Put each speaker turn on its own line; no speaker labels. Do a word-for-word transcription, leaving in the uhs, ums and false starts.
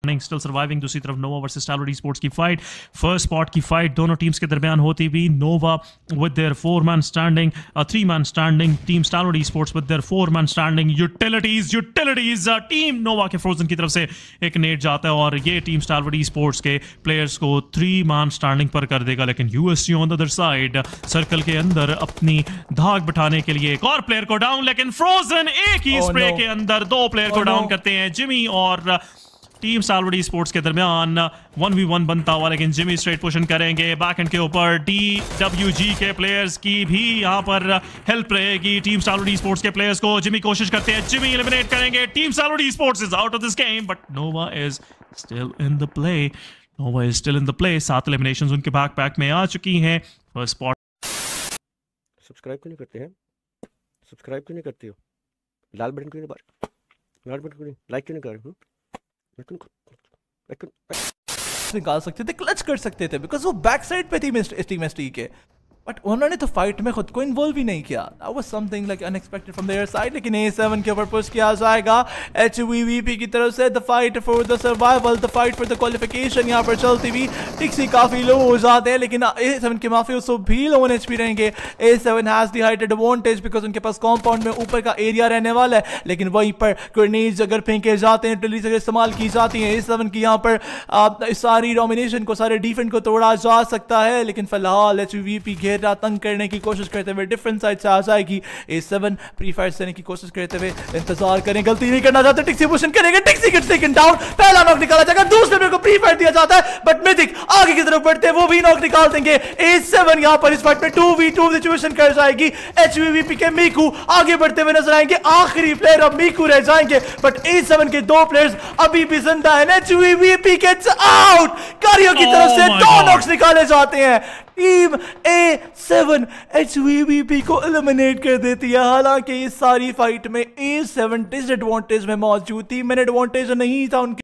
Still surviving. दूसरी तरफ Nova versus Starwood sports की फाइट, फर्स्ट स्पॉट की फाइट दोनों टीम्स के दरमियान होती हुई। Nova with their four man standing, three man standing, team Starwood sports with their four man standing. Utilities utilities team Nova के फ्रोजन की तरफ से एक नेट जाता है और ये टीम स्टारवुड स्पोर्ट्स के प्लेयर्स को थ्री मैन स्टैंडिंग पर कर देगा। लेकिन USC on the other side circle के अंदर अपनी धाक बिठाने के लिए एक और प्लेयर को डाउन, लेकिन फ्रोजन एक ही स्प्रे oh, no. के अंदर दो प्लेयर oh, को डाउन no. करते हैं। जिमी और टीम स्टारवुड स्पोर्ट्स के दरमियान वन वी वन बनता हुआ, लेकिन जिमी स्ट्रेट पोजिशन करेंगे बैक एंड के ऊपर। डी डब्ल्यू जी के प्लेयर्स की भी यहाँ पर हेल्प रहेगी टीम स्टारवुड स्पोर्ट्स के प्लेयर्स को। जिमी कोशिश करते हैं, जिमी एलिमिनेट करेंगे। Team Starwood sports is out of this game, but Nova is still in the play. Nova is still in the play. सात एलिमिनेशंस उनके बैक पैक में आ चुकी हैं। First spot.
सब्सक्राइब क्यों नहीं करते हैं? सब्सक्राइब क्यों नहीं करते हो? लाल बटन क्यों नहीं बार लाल बटन क्यों नहीं लाइक क्यों नहीं कर रहे?
निकाल सकते थे, क्लच कर सकते थे, बिकॉज वो बैक साइड पे थी टीम एसटी के, बट उन्होंने तो फाइट में खुद को इन्वॉल्व ही नहीं किया। That was something like unexpected from their side। लेकिन ए सेवन के ऊपर पुश किया जाएगा एच वी वी पी की तरफ से। The fight for the survival, the fight for the qualification यहाँ पर चलती हुई। टिक्सी काफी लो हो जाते हैं, लेकिन ए सेवन के माफियों भी लो एच पी रहेंगे। A seven has the height advantage because उनके पास कॉम्पाउंड में ऊपर का एरिया रहने वाला है, लेकिन वहीं पर ग्रेनेड्स अगर फेंके जाते हैं, टिलीज अगर इस्तेमाल की जाती हैं, ए सेवन की यहाँ पर आ, सारी डोमिनेशन को, सारे डिफेंस को तोड़ा जा सकता है। लेकिन फिलहाल एच वी वी पी घेरा तंग करने की कोशिश करते हुए डिफरेंट साइड से आ जाएगी। ए सेवन प्री फायर देने की कोशिश करते हुए इंतजार करें, गलती नहीं करना चाहते। टिक्सी पोजिशन करेंगे, टिक्सी गेट्स टेकन डाउन। पहला नॉक निकाला जाएगा, दूसरे प्लेयर को प्री फायर दिया जाता है, बट मिथिक आगे की तरफ बढ़ते हैं, वो भी नॉक निकाल देंगे। ए सेवन यहां पर इस फाइट में टू वी टू सिचुएशन कर जाएगी। एच वी वी पी के मीकू आगे बढ़ते हुए नजर आएंगे। आखिरी प्लेयर अब मीकू रह जाएंगे, बट ए सेवन के दो प्लेयर्स अभी भी जिंदा हैं। H V V P gets out. Kario की तरफ से दो नॉक्स निकाले जाते हैं। Team A seven H V V P को एलिमिनेट कर देती है। हालांकि इस सारी फाइट में ए सेवन डिसएडवांटेज में मौजूद थी, मैन एडवांटेज नहीं था उनके